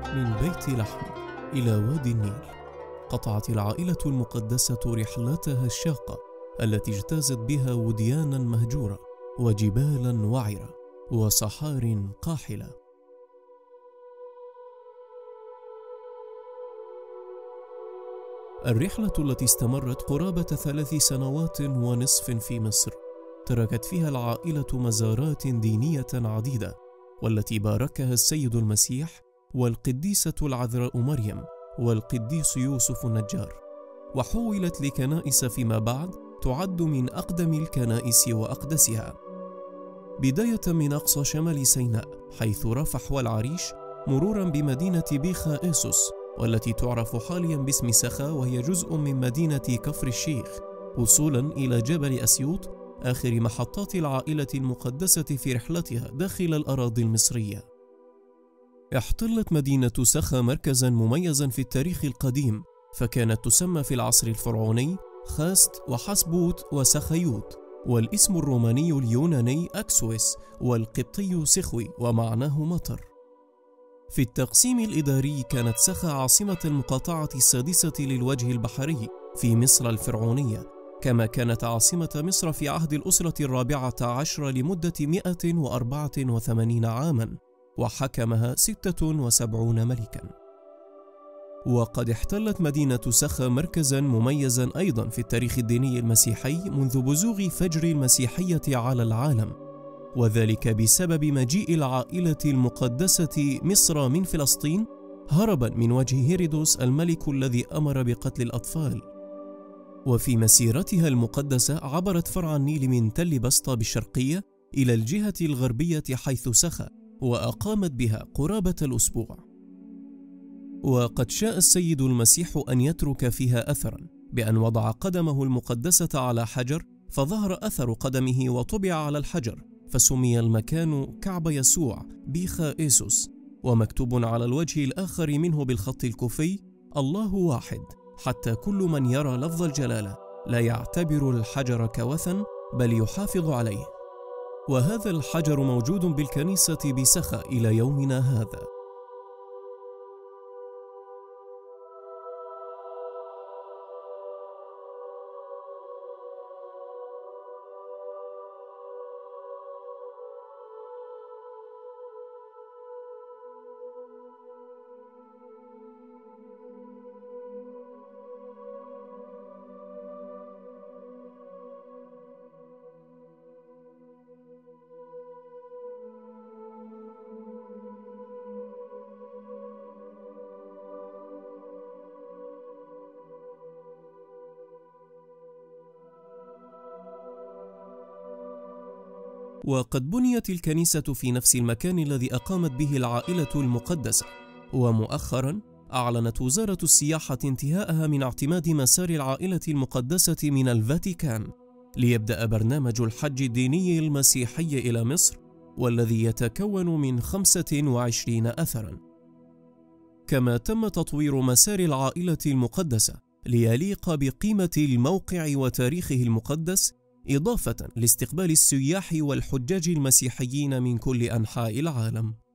من بيت لحم إلى وادي النيل، قطعت العائلة المقدسة رحلتها الشاقة التي اجتازت بها وديانا مهجورة وجبالا وعرة وصحار قاحلة. الرحلة التي استمرت قرابة 3 سنوات ونصف في مصر تركت فيها العائلة مزارات دينية عديدة، والتي باركها السيد المسيح والقديسة العذراء مريم والقديس يوسف النجار، وحولت لكنائس فيما بعد تعد من أقدم الكنائس وأقدسها، بداية من أقصى شمال سيناء حيث رفح والعريش، مرورا بمدينة بيخا إيسوس والتي تعرف حاليا باسم سخا وهي جزء من مدينة كفر الشيخ، وصولا إلى جبل أسيوط آخر محطات العائلة المقدسة في رحلتها داخل الأراضي المصرية. احتلت مدينة سخا مركزا مميزا في التاريخ القديم، فكانت تسمى في العصر الفرعوني خاست وحسبوت وسخيوت، والاسم الروماني اليوناني أكسويس والقبطي سخوي ومعناه مطر. في التقسيم الإداري كانت سخا عاصمة المقاطعة السادسة للوجه البحري في مصر الفرعونية، كما كانت عاصمة مصر في عهد الأسرة 14 لمدة 184 عاما، وحكمها 76 ملكا. وقد احتلت مدينة سخا مركزا مميزا أيضا في التاريخ الديني المسيحي منذ بزوغ فجر المسيحية على العالم، وذلك بسبب مجيء العائلة المقدسة مصر من فلسطين هربا من وجه هيرودوس الملك الذي أمر بقتل الأطفال. وفي مسيرتها المقدسة عبرت فرع النيل من تل بسطة بالشرقية إلى الجهة الغربية حيث سخا، وأقامت بها قرابة الأسبوع. وقد شاء السيد المسيح أن يترك فيها أثرا بأن وضع قدمه المقدسة على حجر، فظهر أثر قدمه وطبع على الحجر، فسمي المكان كعب يسوع بيخا إيسوس، ومكتوب على الوجه الآخر منه بالخط الكوفي: الله واحد، حتى كل من يرى لفظ الجلالة لا يعتبر الحجر كوثن بل يحافظ عليه. وهذا الحجر موجود بالكنيسة بسخا إلى يومنا هذا. وقد بنيت الكنيسة في نفس المكان الذي أقامت به العائلة المقدسة، ومؤخرا أعلنت وزارة السياحة انتهاءها من اعتماد مسار العائلة المقدسة من الفاتيكان، ليبدأ برنامج الحج الديني المسيحي إلى مصر، والذي يتكون من 25 أثرا. كما تم تطوير مسار العائلة المقدسة ليليق بقيمة الموقع وتاريخه المقدس، إضافة لاستقبال السياح والحجاج المسيحيين من كل أنحاء العالم.